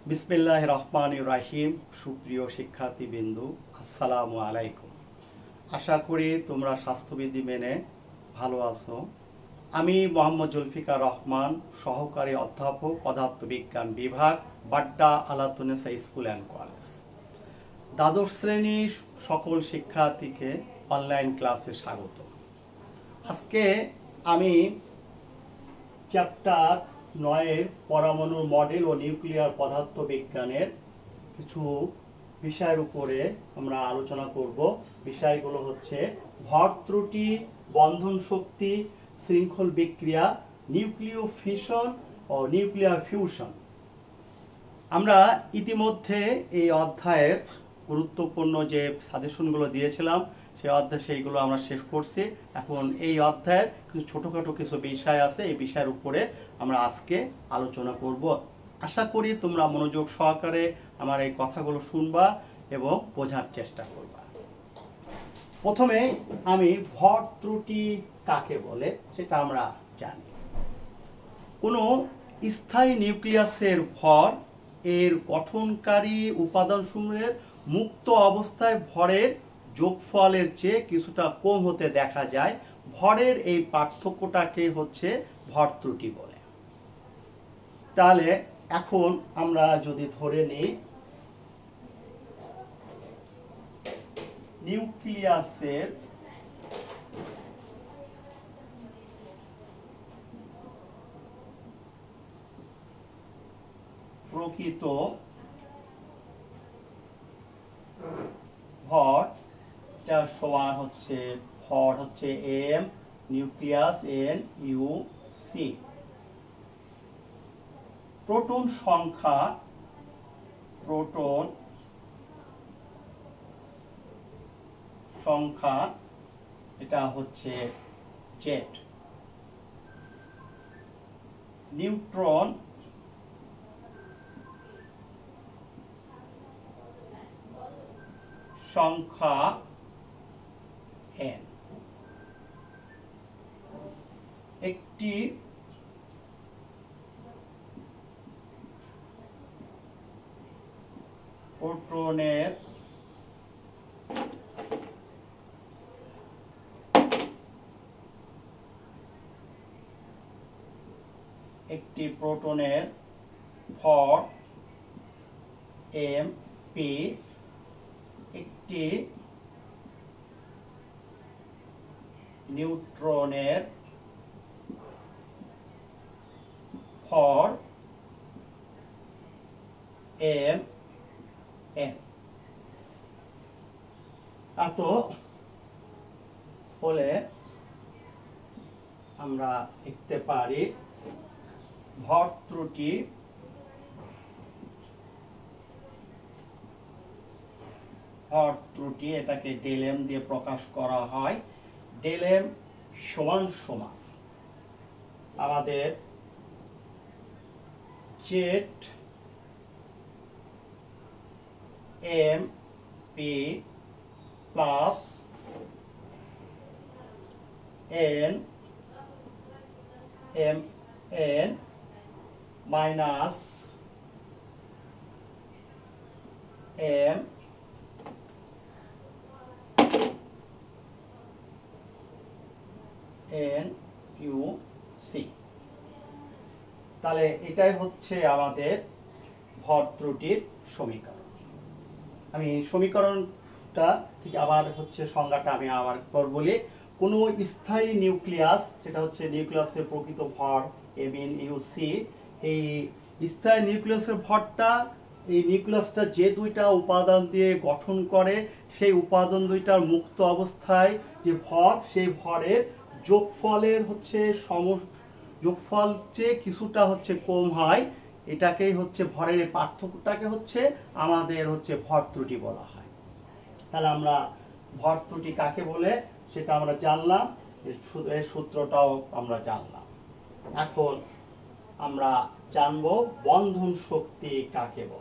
বিসমিল্লাহির রহমানির রহিম। সুপ্রিয় শিক্ষার্থীবৃন্দু, আসসালামু আলাইকুম। আশা করি তোমরা স্বাস্থ্যবিধি মেনে ভালো আছো। আমি মোহাম্মদ জুলফিকার রহমান, সহকারী অধ্যাপক, পদার্থবিজ্ঞান বিভাগ, Badda Alatunnesa school and college. দ্বাদশ শ্রেণীর সকল শিক্ষার্থীকে অনলাইন ক্লাসে স্বাগত। আজকে আমি চ্যাপ্টার 9-এর পরমাণুর মডেল ও নিউক্লিয়ার পদার্থবিজ্ঞানের কিছু বিষয়ের উপরে আমরা আলোচনা করব। বিষয়গুলো হচ্ছে ভর ত্রুটি, বন্ধন শক্তি, শৃঙ্খল বিক্রিয়া, নিউক্লিয় ফিশন ও নিউক্লিয়ার ফিউশন। আমরা ইতিমধ্যে এই অধ্যায়ে গুরুত্বপূর্ণ যে সাজেশনগুলো দিয়েছিলাম সেইগুলো আমরা শেষ করছি। এখন এই অধ্যায়ের কিছু ছোটোখাটো কিছু বিষয় আছে, এই বিষয়ের উপরে আমরা আজকে আলোচনা করব। আশা করি তোমরা মনোযোগ সহকারে আমার এই কথাগুলো শুনবা এবং বোঝার চেষ্টা করবা। প্রথমে আমি ভর ত্রুটি কাকে বলে সেটা আমরা জানি। কোনো স্থায়ী নিউক্লিয়াসের ভর এর গঠনকারী উপাদানসমূহের মুক্ত অবস্থায় ভরের যোগফলের চেয়ে কিছুটা কম হতে দেখা যায়। ভরের এই পার্থক্যটাকে হচ্ছে ভর ত্রুটি বলে। তাহলে এখন আমরা যদি ধরে নিই নিউক্লিয়াসের প্রকৃত ভর এটা সমান হচ্ছে ভর হচ্ছে M, nucleus N U C. Proton সংখ্যা এটা হচ্ছে জেড। নিউট্রন সংখ্যা এন। একটি প্রোটনের ভর এম পি, একটি নিউট্রনের ভর এম এন। এত হলে আমরা লিখতে পারি ভর ত্রুটি এটাকে ডেল এম দিয়ে প্রকাশ করা হয়। ডেল এম সমান সমান আমাদের Z M P plus N M N minus M N U C. তাহলে এটাই হচ্ছে আমাদের ভর ত্রুটির সমীকরণ। আমি সমীকরণটা ঠিক আবার হচ্ছে সংজ্ঞাটা আমি আবার বলি। কোনো স্থায়ী নিউক্লিয়াস, সেটা হচ্ছে নিউক্লিয়াসের প্রকৃত ভর এম এন ইউ সি। এই স্থায়ী নিউক্লিয়াসের ভরটা, এই নিউক্লিয়াসটা যে দুইটা উপাদান দিয়ে গঠন করে সেই উপাদান দুইটার মুক্ত অবস্থায় যে ভর, সেই ভরের যোগফলের হচ্ছে যোগফল চেয়ে কিছুটা হচ্ছে কম হয়। এটাকেই হচ্ছে ভরের এই পার্থক্যটাকে হচ্ছে আমাদের হচ্ছে ভর ত্রুটি বলা হয়। তাহলে আমরা ভর ত্রুটি কাকে বলে সেটা আমরা জানলাম, এর সূত্রটাও আমরা জানলাম। এখন আমরা জানবো বন্ধন শক্তি কাকে বলে।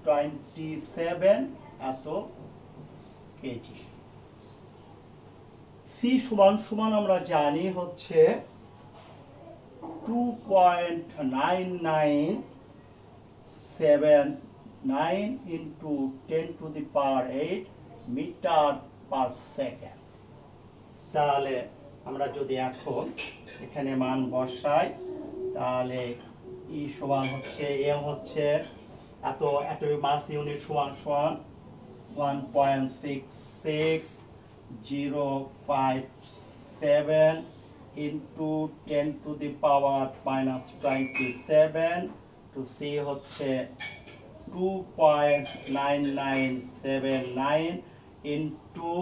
27 এত কেজি। সি সমান সমান আমরা জানি হচ্ছে 2.9979 ইন্টু 10⁸ মিটার পার সেকেন্ড। তাহলে আমরা যদি এখন এখানে মান বসাই, তাহলে ই সমান হচ্ছে এম হচ্ছে এত অ্যাটমিক মাস ইউনিট সমান সমান 1.66057 ইন্টু 10⁻⁻27 টু সি হচ্ছে 2.9979 ইন্টু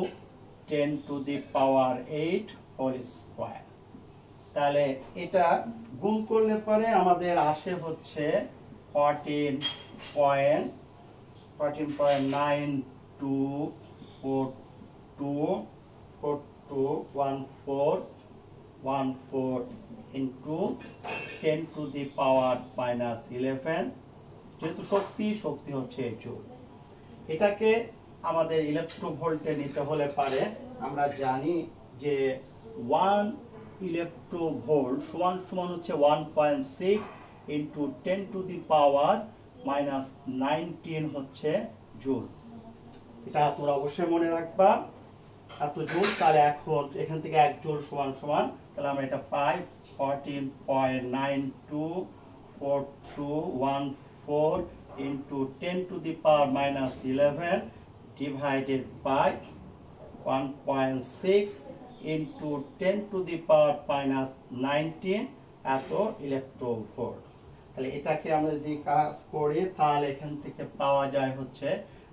10⁸ হোল স্কয়ার। তাহলে এটা গুণ করলে পরে আমাদের আসে হচ্ছে 14.92421414 ইন্টু 10⁻⁻11, যেহেতু শক্তি হচ্ছে জুল। এটাকে আমাদের ইলেকট্রোভোল্টে নিতে হলে পারে আমরা জানি যে 1 ইলেকট্রোভোল্ট সমান সমান হচ্ছে 1.6 ইন্টু 10⁻⁻19 হচ্ছে জুল। এটা তোমরা অবশ্যই মনে রাখবা, এত জুল। তাহলে এখন এখান থেকে 1 জুল সমান সমান, তাহলে আমরা এটা পাই 14.924214 ইন্টু 10⁻⁻11 ডিভাইডেড বাই 1.6 ইন্টু 10⁻⁻19 এত ইলেকট্রোভোল্ট। তাহলে এটাকে আমরা যদি কাজ করি, তাহলে এখান থেকে পাওয়া যায় হচ্ছে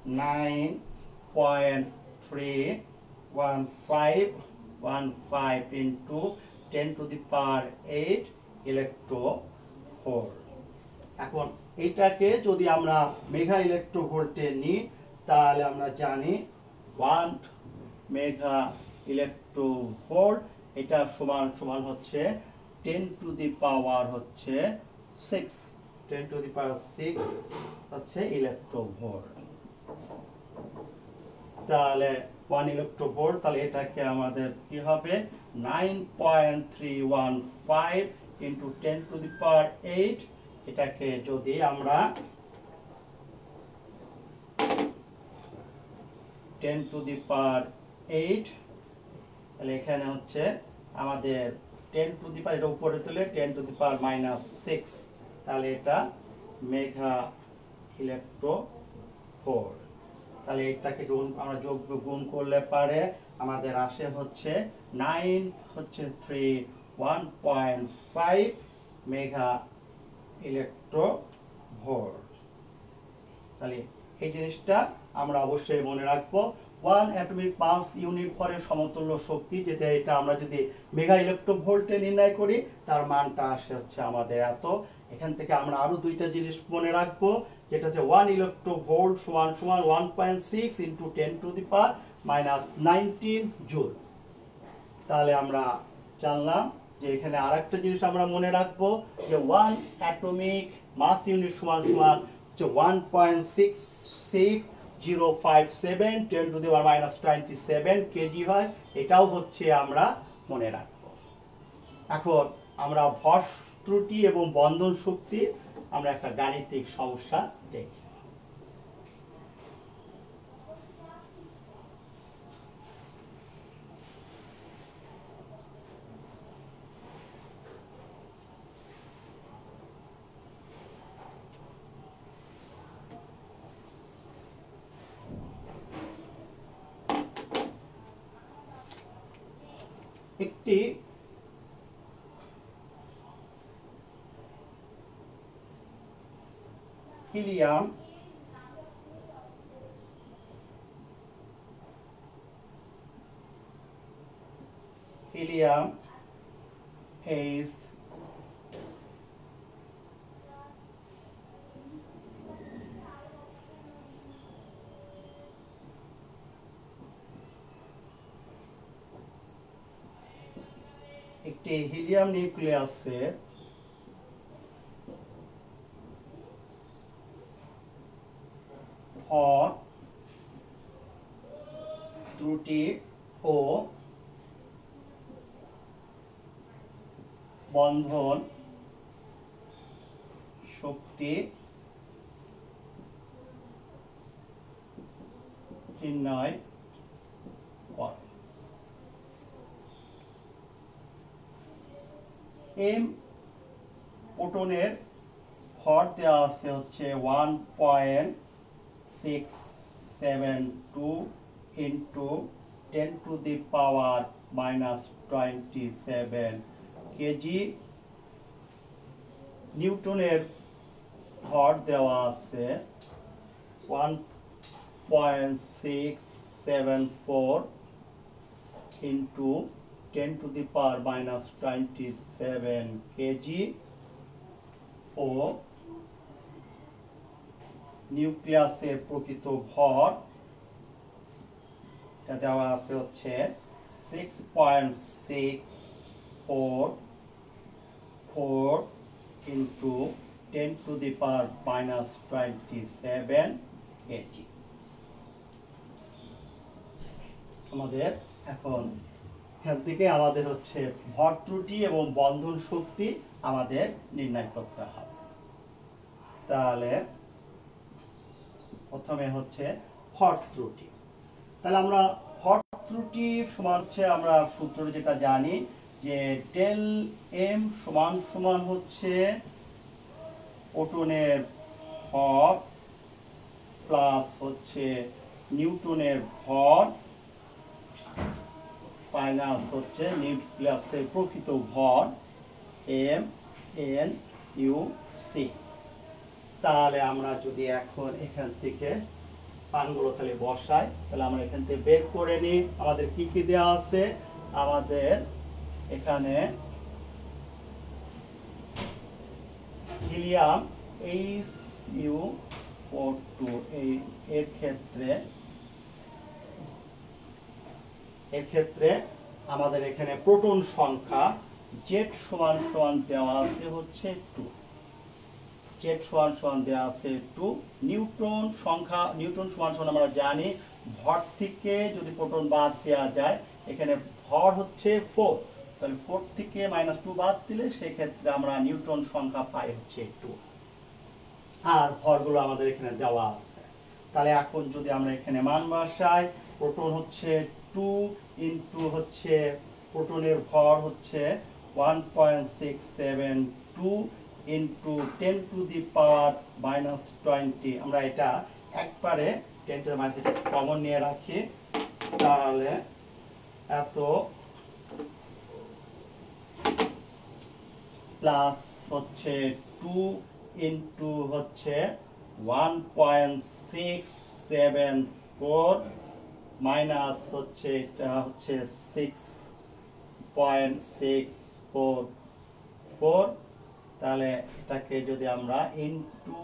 9.31515 ইন্টু 10⁸ ইলেকট্রোভোল্ট। এখন এটাকে যদি আমরা মেগা ইলেকট্রোভোল্টে নিই, তাহলে আমরা জানি 1 মেগা ইলেকট্রোভোল্ট এটা সমান সমান হচ্ছে 10⁻⁶ হচ্ছে ইলেকট্রোভোল্ট। তাহলে 1 ইলেকট্রোভোল্ট, তাহলে এটাকে আমাদের কি হবে 9.315 ইন্টু 10⁸। এটাকে যদি আমরা 10⁸, তাহলে এখানে হচ্ছে আমাদের 10⁻, এটা উপরে তুলে 10⁻⁻6, তাহলে এটা মেগা ইলেকট্রোভোল্ট। তাহলে এটাকে আমরা গুণ করলে পারে আমাদের আসে হচ্ছে 1.5 মেগা ইলেকট্রোভোল্ট। তাহলে এই জিনিসটা আমরা অবশ্যই মনে রাখবো। 1 অ্যাটমিক মাস ইউনিট ভরের সমতুল্য শক্তি, যেটা এটা আমরা যদি মেগা ইলেকট্রোভোল্টে নির্ণয় করি, তার মানটা আসে হচ্ছে আমাদের এত। এখান থেকে আমরা আরো দুইটা জিনিস মনে রাখবো, যেটা হচ্ছে 1 ইলেকট্রোভোল্ট সমান সমান 1.6 ইন্টু 10⁻⁻19 জুল। তাহলে আমরা জানলাম যে এখানে আরেকটা জিনিস আমরা মনে রাখবো যে 1 অ্যাটমিক মাস ইউনিট সমান সমান হচ্ছে 1.66057 10⁻⁻27 কেজি হয়। এটাও হচ্ছে আমরা মনে রাখবো। এখন আমরা ভর ত্রুটি এবং বন্ধন শক্তি আমরা একটা গাণিতিক সমস্যা দেখি। একটি helium is একটি হিলিয়াম নিউক্লিয়াসের ভর ত্রুটি ও বন্ধন শক্তি নির্ণয় কর। এম প্রোটনের ভর দেওয়া আছে হচ্ছে 1.672 ইন্টু 10⁻⁻27 কেজি। নিউটনের ভর দেওয়া আছে 1.674 ইন্টু 10⁻⁻27 কেজি ও নিউক্লিয়াসের প্রকৃত ভর এটা দেওয়া আছে হচ্ছে 6.644 ইন্টু 10⁻⁻27 কেজি। আমাদের এখন এখান থেকে আমাদের হচ্ছে ভর ত্রুটি এবং বন্ধন শক্তি আমাদের নির্ণয় করতে হবে। তাহলে প্রথমে হচ্ছে ভর ত্রুটি। তাহলে আমরা ভর ত্রুটি সমান হচ্ছে আমরা সূত্র যেটা জানি যে ডেল এম সমান সমান হচ্ছে প্রোটনের ভর প্লাস হচ্ছে নিউটনের ভর মাইনাস হচ্ছে নিউক্লিয়াসের প্রকৃত ভর এম এন ইউ সি। তাহলে আমরা যদি এখন এখান থেকে পানগুলো তাহলে বসাই, তাহলে আমরা এখান থেকে বের করে নিই আমাদের কি কি দেওয়া আছে। আমাদের এখানে হিলিয়াম HU42 এর ক্ষেত্রে আমাদের এখানে প্রোটন সংখ্যা Z সমান সমান দেওয়া আছে হচ্ছে 2। Z সমান সমান দেওয়া আছে 2। নিউটন সমান সমান আমরা জানি ভর থেকে যদি প্রোটন বাদ দেওয়া যায়, এখানে ভর হচ্ছে 4, তাহলে 4 থেকে -2 বাদ দিলে সেক্ষেত্রে আমরা নিউটন সংখ্যা পাই হচ্ছে 2। আর ভরগুলো আমাদের এখানে দেওয়া আছে। তাহলে এখন যদি আমরা এখানে মান বসাই, প্রোটন হচ্ছে 2 ইন্টু হচ্ছে প্রোটনের ভর হচ্ছে 1.672 ইন্টু 10⁻⁻20। আমরা এটা একবারে 10⁻⁻⁻ কমন নিয়ে রাখি, তাহলে এত প্লাস হচ্ছে 2 ইন্টু হচ্ছে 1.674 মাইনাস হচ্ছে এটা হচ্ছে 6.644। তাহলে এটাকে যদি আমরা ইন্টু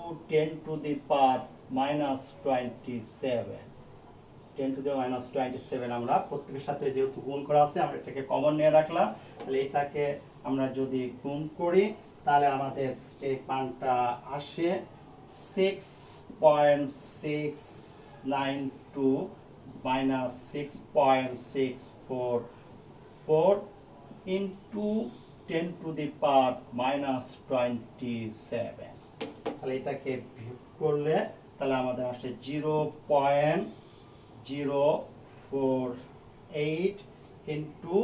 10⁻⁻27 আমরা প্রত্যেকের সাথে যেহেতু গুণ করা আছে আমরা এটাকে কমন নিয়ে রাখলাম। তাহলে এটাকে আমরা যদি গুণ করি তাহলে আমাদের যে মানটা আসে 6.692 মাইনাস 6.644 ইন্টু 10⁻⁻27। তাহলে এটাকে বিয়োগ করলে তাহলে আমাদের আসে 0.048 ইন্টু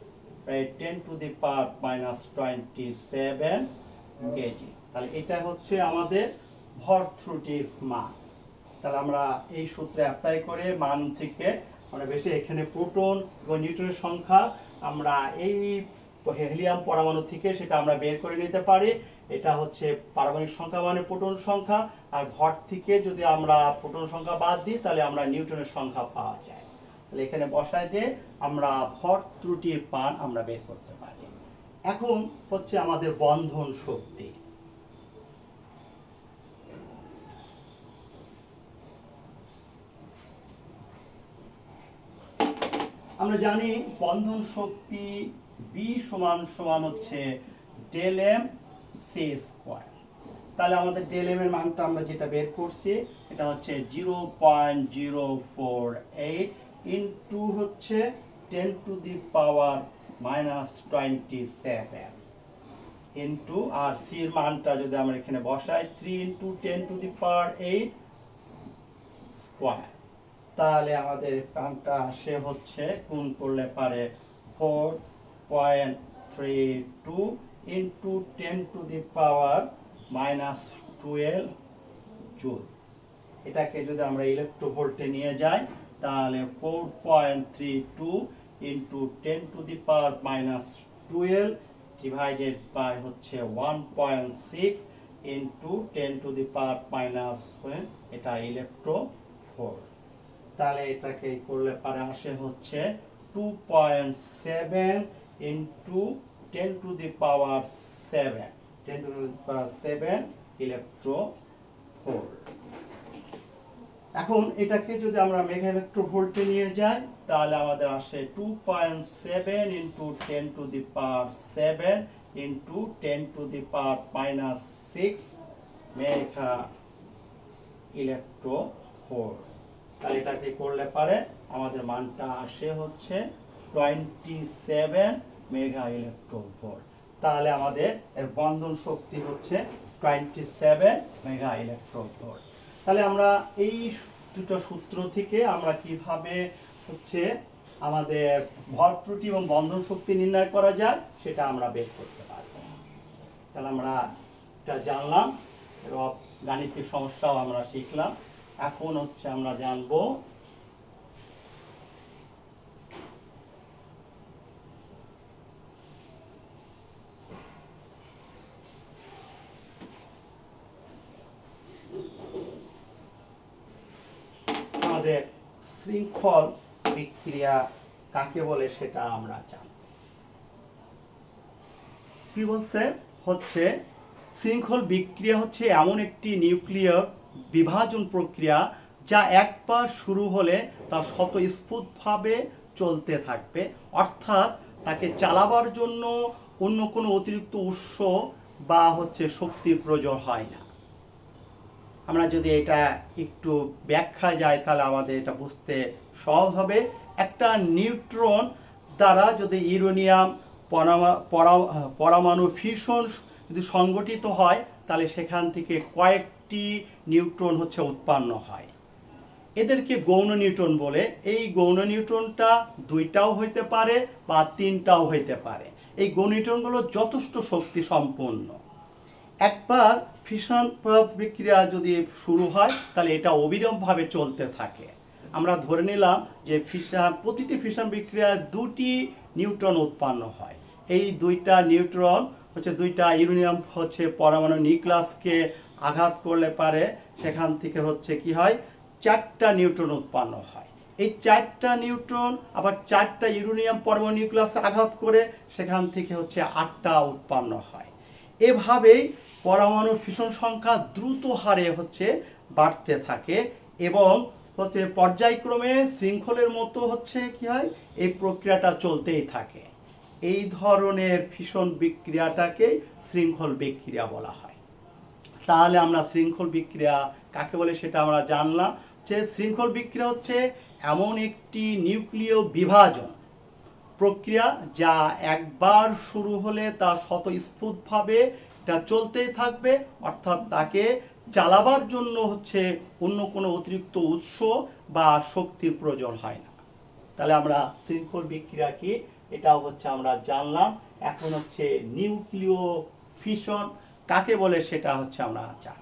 10⁻⁻27 কেজি। তাহলে এটা হচ্ছে আমাদের ভর ত্রুটির মান। তাহলে আমরা এই সূত্রে অ্যাপ্লাই করে মান থেকে আমরা বেশি এখানে প্রোটন এবং নিউট্রনের সংখ্যা আমরা এই হিলিয়াম পরমাণু থেকে সেটা আমরা বের করে নিতে পারি। এটা হচ্ছে পারমাণবিক সংখ্যা মানে প্রোটন সংখ্যা, আর ভর থেকে যদি আমরা প্রোটন সংখ্যা বাদ দিই তাহলে আমরা নিউটনের সংখ্যা পাওয়া যায়। তাহলে এখানে বসায় দিয়ে আমরা ভর ত্রুটির মান আমরা বের করতে পারি। এখন হচ্ছে আমাদের বন্ধন শক্তি। আমরা জানি বন্ধন শক্তি B সমান সমান হচ্ছে ডেল এম সি স্কয়ার। তাহলে আমাদের ডেল এম এর মানটা আমরা যেটা বের করছি এটা হচ্ছে 0.048 ইনটু হচ্ছে 10 টু দি পাওয়ার -27 ইনটু আর সি এর মানটা যদি আমরা এখানে বসাই 3 into 10 to the power 8 square, তাহলে আমাদের মানটা আসে হচ্ছে গুণ করলে পারে 4.32 into 10 to the power -12 joule. এটাকে যদি আমরা ইলেকট্রোভোল্টে নিয়ে যাই তাহলে 4.32 into 10 to the power -12 divided by হচ্ছে 1.6 ইনটু 10 টু দি পাওয়ার -12, এটা ইলেকট্রোভোল্ট। তাহলে এটাকে করলে পারে আসে হচ্ছে 2.7 into 10 to the power 7 electronvolt. এখন এটাকে যদি আমরা মেগা ইলেকট্রোভোল্টে নিয়ে যাই তাহলে আমাদের আসে 2.7 into 10 to the power 7 into 10 to the power -6 mega electronvolt. তাহলে এটাকে করলে পারে আমাদের মানটা আসে হচ্ছে 27 মেগা ইলেকট্রোভোল্ট। তাহলে আমাদের এর বন্ধন শক্তি হচ্ছে 27 মেগা ইলেকট্রোভোল্ট। তাহলে আমরা এই দুটো সূত্র থেকে আমরা কিভাবে হচ্ছে আমাদের ভর ত্রুটি এবং বন্ধন শক্তি নির্ণয় করা যায় সেটা আমরা বের করতে পারব। তাহলে আমরা এটা জানলাম এবং গাণিতিক সমস্যাও আমরা শিখলাম। এখন হচ্ছে আমরা জানবো আমাদের শৃঙ্খল বিক্রিয়া কাকে বলে সেটা আমরা জানব। কি বলছে হচ্ছে শৃঙ্খল বিক্রিয়া হচ্ছে এমন একটি নিউক্লিয় বিভাজন প্রক্রিয়া যা একবার শুরু হলে তা স্বতঃস্ফূর্তভাবে চলতে থাকবে, অর্থাৎ তাকে চালাবার জন্য অন্য কোনো অতিরিক্ত উৎস বা হচ্ছে শক্তির প্রয়োজন হয় না। আমরা যদি এটা একটু ব্যাখ্যা যায় তাহলে আমাদের এটা বুঝতে সহজ হবে। একটা নিউট্রন দ্বারা যদি ইউরেনিয়াম পরমাণু ফিউশন যদি সংগঠিত হয় তাহলে সেখান থেকে কয়েকটি নিউট্রন হচ্ছে উৎপন্ন হয়। এদেরকে গৌণ নিউট্রন বলে। এই গৌণ নিউট্রনটা দুইটাও হইতে পারে বা তিনটাও হইতে পারে। এই গৌণ নিউট্রনগুলো যথেষ্ট শক্তি সম্পন্ন। একবার ফিশন বিক্রিয়া যদি শুরু হয় তাহলে এটা অবিরামভাবে চলতে থাকে। আমরা ধরে নিলাম যে প্রতিটি ফিশন বিক্রিয়ায় দুটি নিউট্রন উৎপন্ন হয়। এই দুইটা নিউট্রন হচ্ছে দুইটা ইউরেনিয়াম হচ্ছে পরমাণু নিউক্লিয়াসকে আঘাত করলে পারে সেখান থেকে হচ্ছে কি হয়, চারটা নিউট্রন উৎপন্ন হয়। এই চারটা নিউট্রন আবার চারটা ইউরেনিয়াম পরমাণু নিউক্লিয়াসে আঘাত করে সেখান থেকে হচ্ছে 8টা উৎপন্ন হয়। এভাবেই পরমাণু ফিশন সংখ্যা দ্রুত হারে হচ্ছে বাড়তে থাকে এবং হচ্ছে পর্যায়ক্রমে শৃঙ্খলের মতো হচ্ছে কি হয়, এই প্রক্রিয়াটা চলতেই থাকে। এই ধরনের ফিশন বিক্রিয়াটাকে শৃঙ্খল বিক্রিয়া বলা হয়। তাহলে আমরা শৃঙ্খল বিক্রিয়া কাকে বলে সেটা আমরা জানলাম। যে শৃঙ্খল বিক্রিয়া হচ্ছে এমন একটি নিউক্লিয় বিভাজন প্রক্রিয়া যা একবার শুরু হলে তা স্বতঃস্ফূর্তভাবে এটা চলতেই থাকবে, অর্থাৎ তাকে চালাবার জন্য হচ্ছে অন্য কোনো অতিরিক্ত উৎস বা শক্তির প্রয়োজন হয় না। তাহলে আমরা শৃঙ্খল বিক্রিয়া কি এটাও হচ্ছে আমরা জানলাম। এখন হচ্ছে নিউক্লিয় ফিশন কাকে বলে সেটা হচ্ছে আমরা জানি।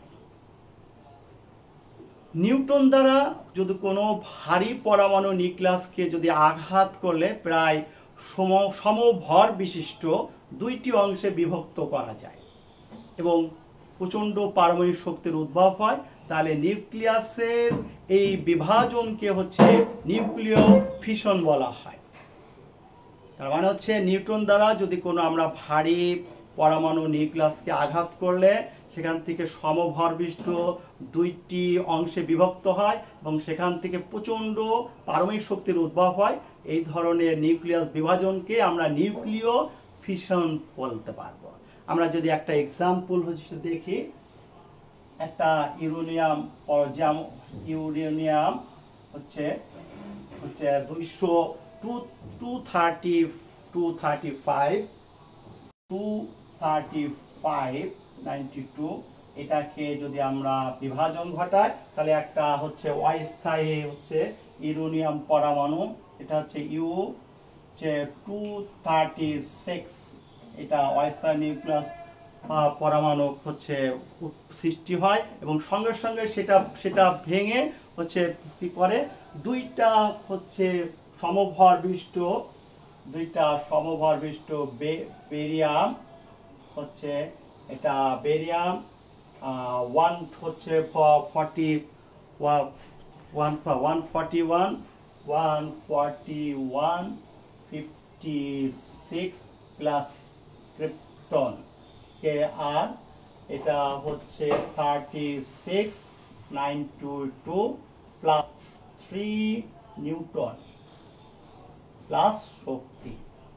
নিউটন দ্বারা যদি কোনো ভারী পরমাণু নিউক্লিয়াসকে যদি আঘাত করলে প্রায় সমভর বিশিষ্ট দুইটি অংশে বিভক্ত করা যায় এবং প্রচণ্ড পারমাণবিক শক্তির উদ্ভব হয়, তাহলে নিউক্লিয়াসের এই বিভাজনকে হচ্ছে নিউক্লিয় ফিশন বলা হয়। তার মানে হচ্ছে নিউটন দ্বারা যদি কোনো আমরা ভারী পরমাণু নিউক্লিয়াসকে আঘাত করলে সেখান থেকে সমভরবিষ্ট দুইটি অংশে বিভক্ত হয় এবং সেখান থেকে প্রচণ্ড পারমাণবিক শক্তির উদ্ভব হয়। এই ধরনের নিউক্লিয়াস বিভাজনকে আমরা নিউক্লিয় ফিশন বলতে পারবো। আমরা যদি একটা এক্সাম্পল হচ্ছে দেখি, একটা ইউরেনিয়াম ইউরেনিয়াম হচ্ছে 235 এটাকে যদি আমরা বিভাজন ঘটাই তাহলে একটা হচ্ছে অস্থায়ী হচ্ছে ইউরেনিয়াম পরমাণু, এটা হচ্ছে U-236, এটা অস্থায়ী নিউক্লিয়াস পরমাণু হচ্ছে সৃষ্টি হয় এবং সঙ্গে সঙ্গে সেটা ভেঙে হচ্ছে কি করে দুইটা হচ্ছে সমভরবিষ্ট বেরিয়াম হচ্ছে, এটা বেরিয়াম 156 প্লাস ক্রিপ্টন কে, আর এটা হচ্ছে 36922 প্লাস 3 নিউটন প্লাস শক্তি।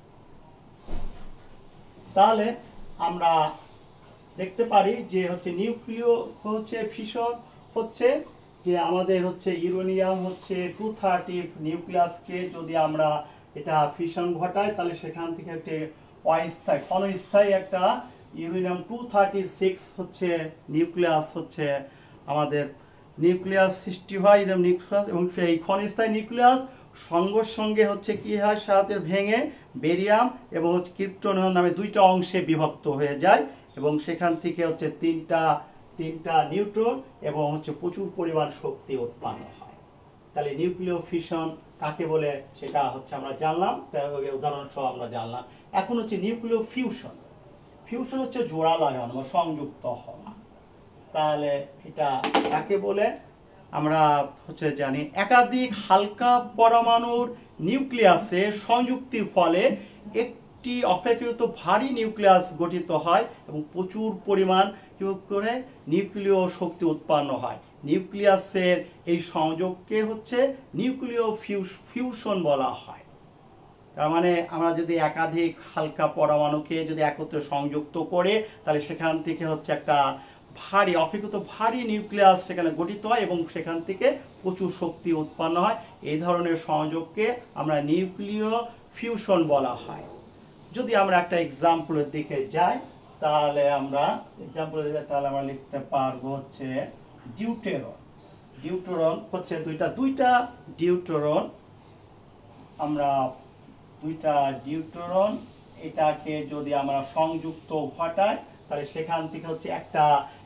তাহলে আমরা দেখতে পারি যে হচ্ছে নিউক্লিয় হচ্ছে ফিশন হচ্ছে যে আমাদের হচ্ছে ইউরেনিয়াম হচ্ছে 230 নিউক্লিয়াসকে যদি আমরা এটা ফিশন ঘটাই তাহলে সেখান থেকে একটা ক্ষণস্থায়ী একটা ইউরেনিয়াম 236 হচ্ছে নিউক্লিয়াস হচ্ছে আমাদের নিউক্লিয়াস সৃষ্টি হয় নিউক্লিয়াস, এবং সেই ক্ষণস্থায়ী নিউক্লিয়াস সঙ্গে সঙ্গে হচ্ছে কি হয় সাথে ভেঙে বেরিয়াম এবং হচ্ছে ক্রিপ্টন নামে দুইটা অংশে বিভক্ত হয়ে যায় এবং সেখান থেকে হচ্ছে তিনটা নিউট্রন এবং হচ্ছে প্রচুর পরিমাণ শক্তি উৎপন্ন হয়। তাহলে নিউক্লিয় ফিশন কাকে বলে সেটা হচ্ছে আমরা জানলাম, উদাহরণ সহ আমরা জানলাম। এখন হচ্ছে নিউক্লিয় ফিউশন। ফিউশন হচ্ছে জোড়া লাগানো বা সংযুক্ত হওয়া। তাহলে এটা কাকে বলে আমরা হচ্ছে জানি, একাধিক হালকা পরমাণুর নিউক্লিয়াসে সংযুক্তির ফলে একটি অপেক্ষাকৃত ভারী নিউক্লিয়াস গঠিত হয় এবং প্রচুর পরিমাণ কি করে নিউক্লিয় শক্তি উৎপন্ন হয়। নিউক্লিয়াসের এই সংযোগকে হচ্ছে নিউক্লিয় ফিউশন বলা হয়। তার মানে আমরা যদি একাধিক হালকা পরমাণুকে যদি একত্রে সংযুক্ত করে তাহলে সেখান থেকে হচ্ছে একটা অপেক্ষাকৃত ভারী নিউক্লিয়াস সেখানে গঠিত হয় এবং সেখান থেকে প্রচুর শক্তি উৎপন্ন হয়। এই ধরনের সংযোগকে আমরা নিউক্লিয় ফিউশন বলা হয়। যদি আমরা একটা এক্সাম্পলের দিকে যাই তাহলে আমরা লিখতে পারবো হচ্ছে ডিউটেরন হচ্ছে দুইটা ডিউটেরন, আমরা দুইটা ডিউটেরন এটাকে যদি আমরা সংযুক্ত ঘটাই তাহলে সেখান থেকে হচ্ছে একটা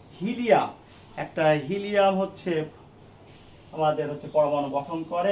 হিলিয়াম হচ্ছে আমাদের হচ্ছে পরমাণু গঠন করে।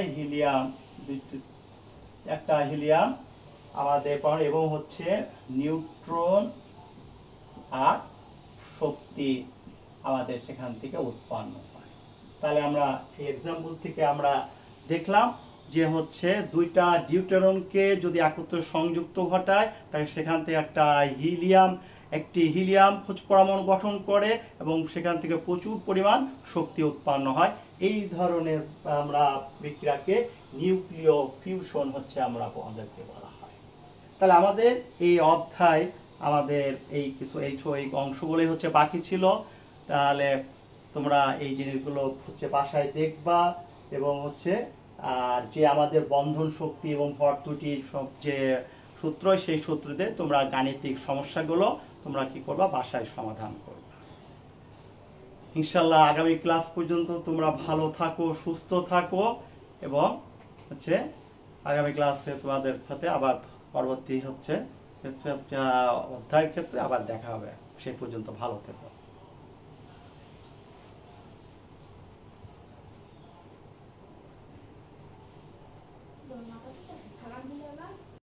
একটা হিলিয়াম আমাদের এবং হচ্ছে নিউট্রন আর শক্তি আমাদের সেখান থেকে উৎপন্ন হয়। তাহলে আমরা এই এক্সাম্পল থেকে আমরা দেখলাম যে হচ্ছে দুইটা ডিউটেরনকে যদি একত্রে সংযুক্ত ঘটায় তাহলে সেখান থেকে একটি হিলিয়াম পরমাণু গঠন করে এবং সেখান থেকে প্রচুর পরিমাণ শক্তি উৎপন্ন হয়। এই ধরনের আমরা বিক্রিয়াকে নিউক্লিয় ফিউশন হচ্ছে আমাদেরকে বলা হয়। তাহলে আমাদের এই অধ্যায় আমাদের এই অংশগুলোই হচ্ছে বাকি ছিল। তাহলে তোমরা এই জিনিসগুলো হচ্ছে বাসায় দেখবা এবং হচ্ছে আর যে আমাদের বন্ধন শক্তি এবং ভর ত্রুটির যে সূত্র, সেই সূত্রতে তোমরা গাণিতিক সমস্যাগুলো তোমরা কি করবা বাসায় সমাধান করবে। ইনশাআল্লাহ আগামী ক্লাস পর্যন্ত তোমরা ভালো থাকো, সুস্থ থাকো এবং হচ্ছে আগামী ক্লাসে তোমাদের সাথে আবার পরবর্তী হচ্ছে অধ্যায়ের ক্ষেত্রে আবার দেখা হবে। সেই পর্যন্ত ভালো থেকো।